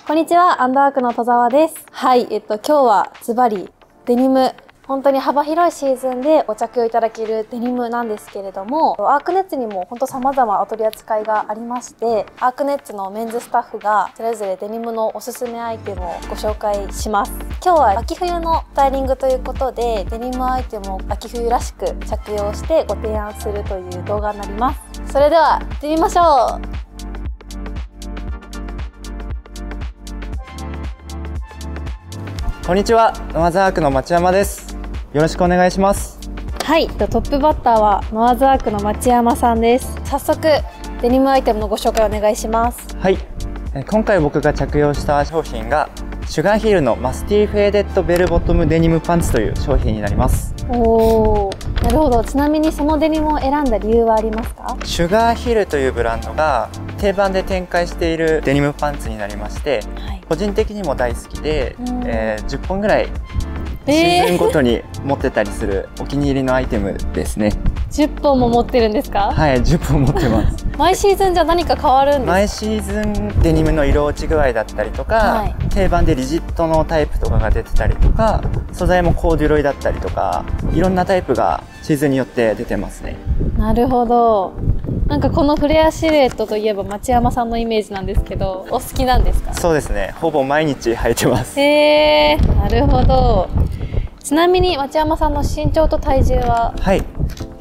こんにちは、アンダーワークの戸沢です。はい、今日はズバリデニム。本当に幅広いシーズンでご着用いただけるデニムなんですけれども、アークネッツにも本当様々お取り扱いがありまして、アークネッツのメンズスタッフがそれぞれデニムのおすすめアイテムをご紹介します。今日は秋冬のスタイリングということで、デニムアイテムを秋冬らしく着用してご提案するという動画になります。それでは行ってみましょう。 こんにちは、ノアズアークの町山です。よろしくお願いします。 はい、トップバッターはノアズアークの町山さんです。早速デニムアイテムのご紹介お願いします。はい、 今回僕が着用した商品がシュガーヒルのマスティフェーデッドベルボトムデニムパンツという商品になります。 おー、なるほど。ちなみにそのデニムを選んだ理由はありますか？ シュガーヒルというブランドが定番で展開しているデニムパンツになりまして、はい、個人的にも大好きで、10本ぐらいシーズンごとに持ってたりするお気に入りのアイテムですね。 10本も持ってるんですか？ はい、10本持ってます毎シーズンじゃ何か変わるんですか？ 毎シーズンデニムの色落ち具合だったりとか、はい、定番でリジットのタイプとかが出てたりとか、素材もコーデュロイだったりとか、いろんなタイプがシーズンによって出てますね。 なるほど。なんかこのフレアシルエットといえば町山さんのイメージなんですけど、お好きなんですか？ そうですね、ほぼ毎日履いてます。 へー、なるほど。ちなみに町山さんの身長と体重は？はい、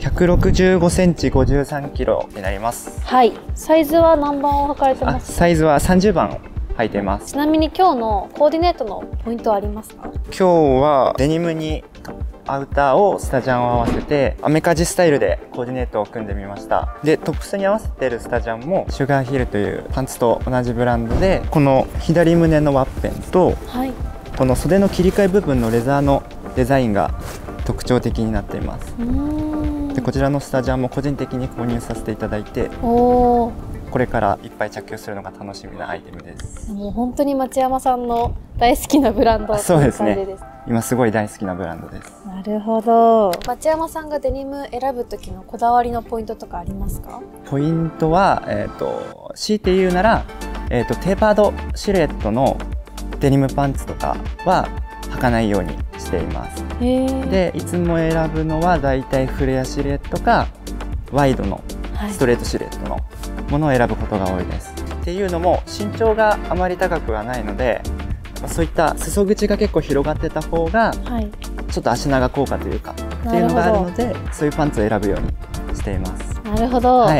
165センチ53キロになります。 はい、サイズは何番を履かれてますか？ サイズは30番を履いています。 ちなみに今日のコーディネートのポイントはありますか？ 今日はデニムにアウターをスタジャンを合わせてアメカジスタイルでコーディネートを組んでみました。でトップスに合わせているスタジャンもシュガーヒルというパンツと同じブランドで、この左胸のワッペンと、はい、この袖の切り替え部分のレザーのデザインが特徴的になっています。でこちらのスタジャンも個人的に購入させていただいて、これからいっぱい着用するのが楽しみなアイテムです。 もう本当に町山さんの大好きなブランド。 そうですね、今すごい大好きなブランドです。 なるほど。町山さんがデニム選ぶ時のこだわりのポイントとかありますか？ ポイントは、強いて言うなら、テーパードシルエットのデニムパンツとかは履かないようにしています。でいつも選ぶのはだいたいフレアシルエットかワイドのストレートシルエットのものを選ぶことが多いです。っていうのも身長があまり高くはないので、そういった裾口が結構広がってた方が、ちょっと足長効果というかっていうのがあるので、そういうパンツを選ぶようにしています。 なるほど。はい、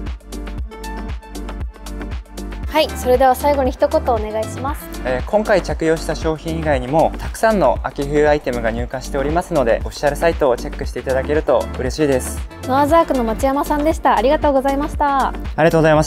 はい、それでは最後に一言お願いします。 今回着用した商品以外にもたくさんの秋冬アイテムが入荷しておりますので、オフィシャルサイトをチェックしていただけると嬉しいです。 ノアズアークの町山さんでした。ありがとうございました。 ありがとうございました。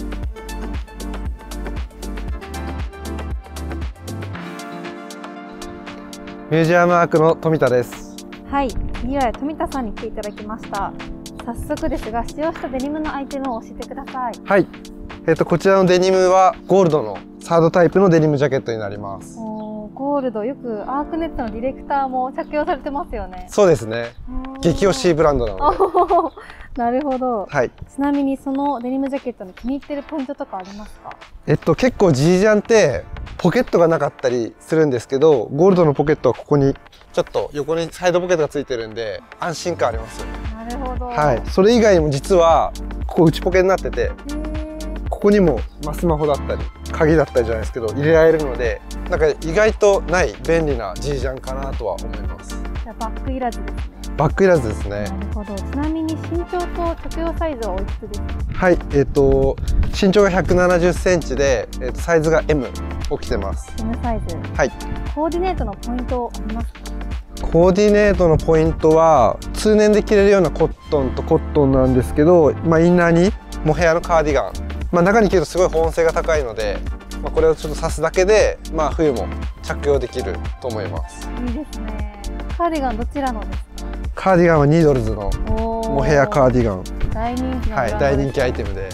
ミュージアムアークの富田です。 はい、次は富田さんに来ていただきました。早速ですが、使用したデニムのアイテムを教えてください。 はい、こちらのデニムはゴールドのサードタイプのデニムジャケットになります。 ゴールド、よくアークネットのディレクターも着用されてますよね。 そうですね、激推しブランドなので。 なるほど。 はい、 ちなみにそのデニムジャケットに気に入ってるポイントとかありますか？ 結構ジージャンってポケットがなかったりするんですけど、ゴールドのポケットはここにちょっと横にサイドポケットがついてるんで安心感ありますよね。 なるほど。 はい、それ以外にも実はここ内ポケになってて、ここにもスマホだったり鍵だったりじゃないですけど入れられるので、なんか意外とない便利なジージャンかなとは思います。 じゃあバッグいらずですね。 バッグいらずですね。 なるほど。ちなみに身長と着用サイズはおいくつですか？ はい、身長が170センチで、サイズが M を着てます。 M サイズ。はい。コーディネートのポイントありますか？ コーディネートのポイントは通年で着れるようなコットンとコットンなんですけど、インナーにモヘアのカーディガン、中に着るとすごい保温性が高いので、これをちょっと刺すだけで、冬も着用できると思います。 いいですね。カーディガンどちらのですか？ カーディガンはニードルズのモヘアカーディガン。 大人気のブランドです。 はい、大人気アイテムです。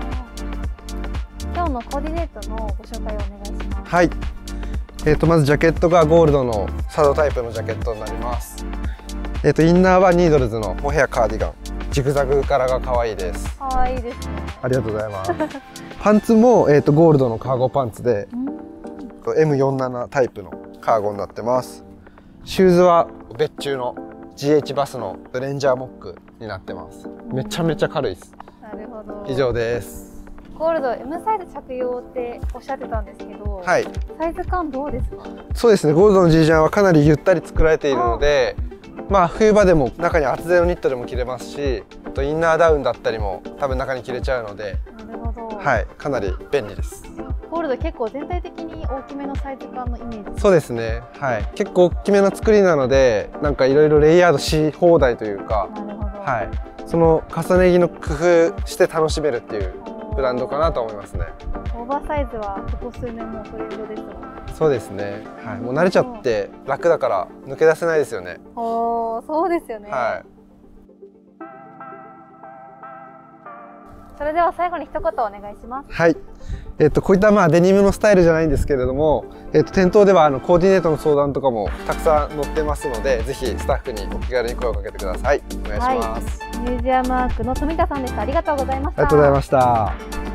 今日のコーディネートのご紹介をお願いします。 はい。まずジャケットがゴールドのサードタイプのジャケットになります。インナーはニードルズのモヘアカーディガン。ジグザグ柄が可愛いです。 可愛いですね。 ありがとうございます。 パンツも、ゴールドのカーゴパンツで、M47 タイプのカーゴになってます。シューズは別注の GH バスのレンジャーモックになってます。めちゃめちゃ軽いです。 なるほど。 以上です。 ゴールド M サイズ着用っておっしゃってたんですけど、 はい、 サイズ感どうですか？ そうですね、ゴールドの G ジャンはかなりゆったり作られているので、まあ冬場でも中に厚手のニットでも着れますし、あとインナーダウンだったりも多分中に着れちゃうので、 なるほど、 はい、かなり便利です。 ゴールド結構全体的に大きめのサイズ感のイメージ。 そうですね、はい、結構大きめの作りなので、なんかいろいろレイヤードし放題というか、 なるほど、 はい、その重ね着の工夫して楽しめるっていうブランドかなと思いますね。 オーバーサイズはここ数年もトレンドですもん。 そうですね、はい、もう慣れちゃって楽だから抜け出せないですよね。 おー、そうですよね。 はい。 それでは最後に一言お願いします。 はい。こういったまあデニムのスタイルじゃないんですけれども、店頭ではコーディネートの相談とかもたくさん載ってますので、ぜひスタッフにお気軽に声をかけてください。お願いします。 ミュージアムアークの富田さんでした。ありがとうございました。 ありがとうございました。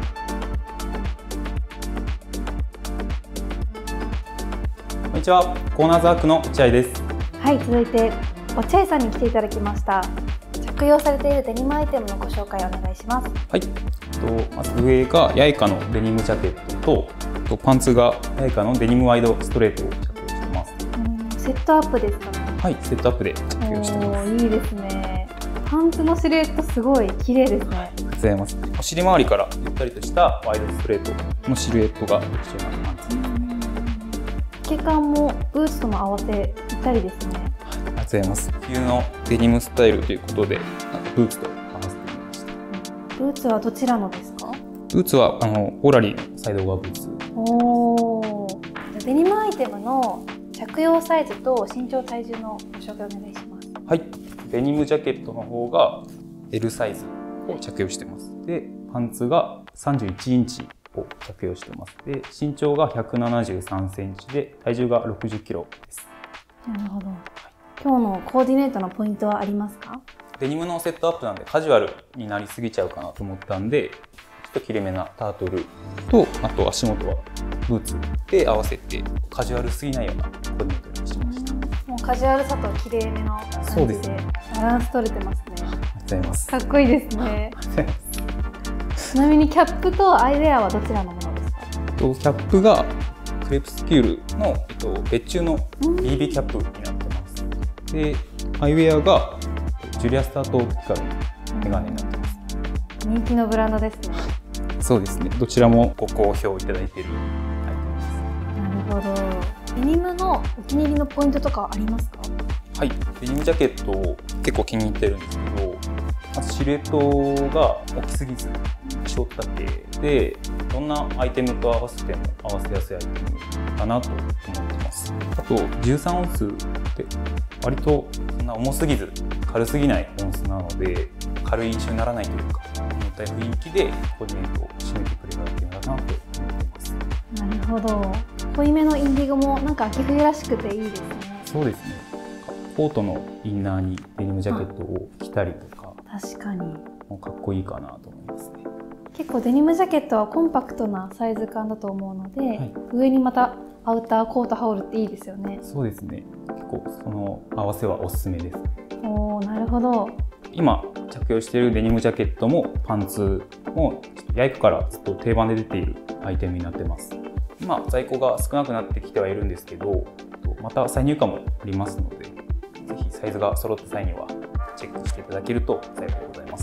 こんにちは、コーナーズアークの落合です。 はい、続いて落合さんに来ていただきました。着用されているデニムアイテムのご紹介をお願いします。 はい、まず上がヤイカのデニムジャケットと、パンツがヤイカのデニムワイドストレートを着用してます。 セットアップですかね。 はい、セットアップで着用してます。 いいですね。パンツのシルエットすごい綺麗ですね。 ありがとうございます。お尻周りからゆったりとしたワイドストレートのシルエットが特徴なパンツ。 透け感もブーツとも合わせぴったりですね。 ありがとうございます。冬のデニムスタイルということで、ブーツと合わせてみました。 ブーツはどちらのですか？ ブーツはオーラリーのサイドオーバーブーツ。 おー。デニムアイテムの着用サイズと身長体重のご紹介お願いします。 はい、デニムジャケットの方が L サイズを着用してます。で、パンツが31インチを着用してます。で、身長が173センチで体重が60キロです。 なるほど。今日のコーディネートのポイントはありますか？ デニムのセットアップなんでカジュアルになりすぎちゃうかなと思ったんで、ちょっと切れめなタートルと、あと足元はブーツで合わせてカジュアルすぎないようなコーディネートにしました。 もうカジュアルさと綺麗めの感じでバランス取れてますね。 ありがとうございます。 かっこいいですね。ちなみにキャップとアイウェアはどちらのものですか？ キャップがクレープスキュールの、別注の BB キャップになってます。で、アイウェアがジュリアスタートオプティカルのメガネになってます。 人気のブランドですね。 そうですね。どちらもご好評いただいているアイテムです。 なるほど。デニムのお気に入りのポイントとかありますか？ はい、デニムジャケットを結構気に入ってるんですけど、まずシルエットが大きすぎずショート丈で、どんなアイテムと合わせても合わせやすいアイテムだなと思ってます。あと13オンスって割とそんな重すぎず軽すぎないオンスなので、軽い印象にならないというか、重たい雰囲気でコーディネートを締めてくれるアイテムだなと思っています。 なるほど。濃いめのインディゴもなんか秋冬らしくていいですね。 そうですね。コートのインナーにデニムジャケットを着たりとか、 確かにもうかっこいいかなと思いますね。 結構デニムジャケットはコンパクトなサイズ感だと思うので、 はい、 上にまたアウターコート羽織るっていいですよね。 そうですね。結構その合わせはおすすめです。 おー、なるほど。 今着用しているデニムジャケットもパンツもヤイカからずっと定番で出ているアイテムになってます。今在庫が少なくなってきてはいるんですけど、また再入荷もありますので、ぜひサイズが揃った際にはチェックしていただけると幸いでございます。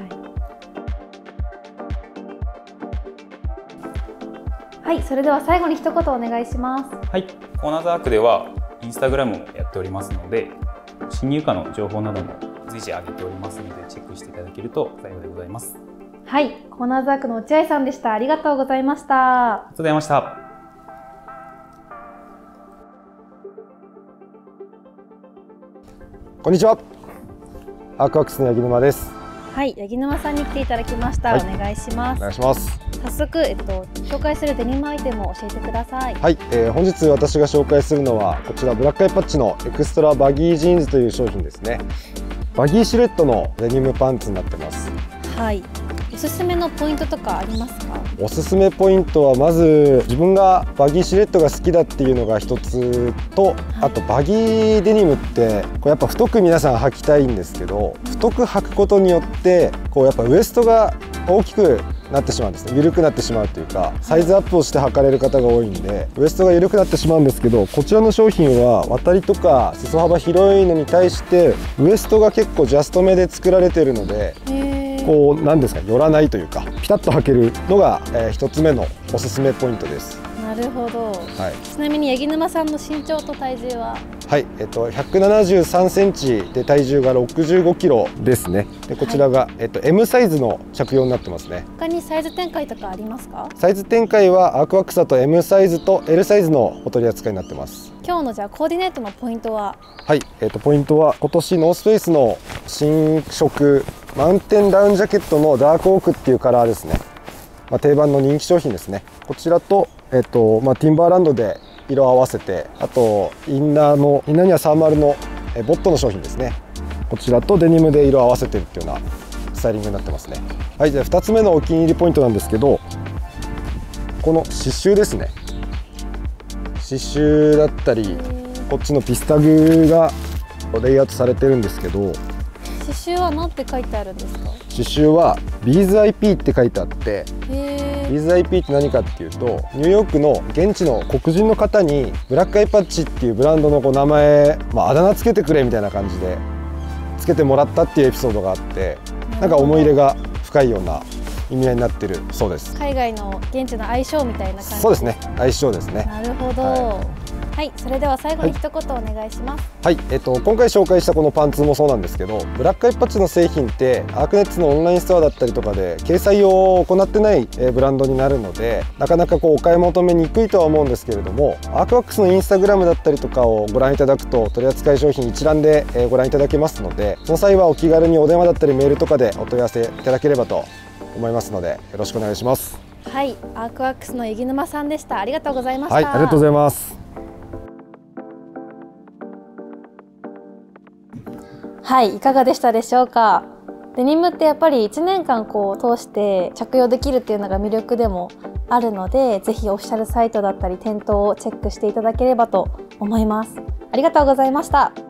はい、それでは最後に一言お願いします。 はい、コーナーズアークではインスタグラムもやっておりますので、新入荷の情報なども随時上げておりますので、チェックしていただけると幸いでございます。 はい、コーナーズアークの落合さんでした。ありがとうございました。 ありがとうございました。 こんにちは。アークワックスの八木沼です。 はい、八木沼さんに来ていただきました。はい、お願いします。 お願いします。 早速、紹介するデニムアイテムを教えてください。 はい、本日私が紹介するのはこちらブラックアイパッチのエクストラバギージーンズという商品ですね。バギーシルエットのデニムパンツになってます。 はい、 すすめのポイントとかありますか？ おすすめポイントはまず自分がバギーシルエットが好きだっていうのが一つと、あとバギーデニムってこうやっぱ太く皆さん履きたいんですけど、太く履くことによってこうやっぱウエストが大きくなってしまうんですね。緩くなってしまうというか、サイズアップをして履かれる方が多いんでウエストが緩くなってしまうんですけど、こちらの商品は渡りとか裾幅広いのに対してウエストが結構ジャストめで作られているので、こうなんですか、寄らないというかピタッと履けるのが、1つ目のおすすめポイントです。 なるほど、 はい、 ちなみに八木沼さんの身長と体重は？ はい、173センチで体重が65キロですね。でこちらが、M サイズの着用になってますね。 他にサイズ展開とかありますか？ サイズ展開はアークワックスだと M サイズと L サイズのお取り扱いになってます。 今日のじゃあコーディネートのポイントは？ はい、ポイントは今年ノースフェイスの新色マウンテンダウンジャケットのダークオークっていうカラーですね。定番の人気商品ですね。こちらと、ティンバーランドで色を合わせて、あとインナーにはサーマルのボットの商品ですね。こちらとデニムで色を合わせてるっていうようなスタイリングになってますね。はい、じゃあ2つ目のお気に入りポイントなんですけど、この刺繍ですね。刺繍だったりこっちのピスタグがレイアウトされてるんですけど、 刺繍は何て書いてあるんですか？ 刺繍はビーズ IP って書いてあって、ビーズ IP って何かっていうと、ニューヨークの現地の黒人の方にブラックアイパッチっていうブランドの名前、あだ名つけてくれみたいな感じでつけてもらったっていうエピソードがあって、なんか思い入れが深いような意味合いになってるそうです。 海外の現地の相性みたいな感じ。 そうですね、相性ですね。 なるほど、はい、それでは最後に一言お願いします。 はい、今回紹介したこのパンツもそうなんですけど、ブラックアイパッチの製品ってアークネッツのオンラインストアだったりとかで掲載を行ってないブランドになるので、なかなかお買い求めにくいとは思うんですけれども、アークワックスのインスタグラムだったりとかをご覧いただくと取扱い商品一覧でご覧いただけますので、その際はお気軽にお電話だったりメールとかでお問い合わせいただければと思いますので、よろしくお願いします。 はい、アークワックスの八木沼さんでした。ありがとうございました。 はい、ありがとうございます。 はい、いかがでしたでしょうか。デニムってやっぱり1年間通して着用できるっていうのが魅力でもあるので、ぜひオフィシャルサイトだったり店頭をチェックしていただければと思います。ありがとうございました。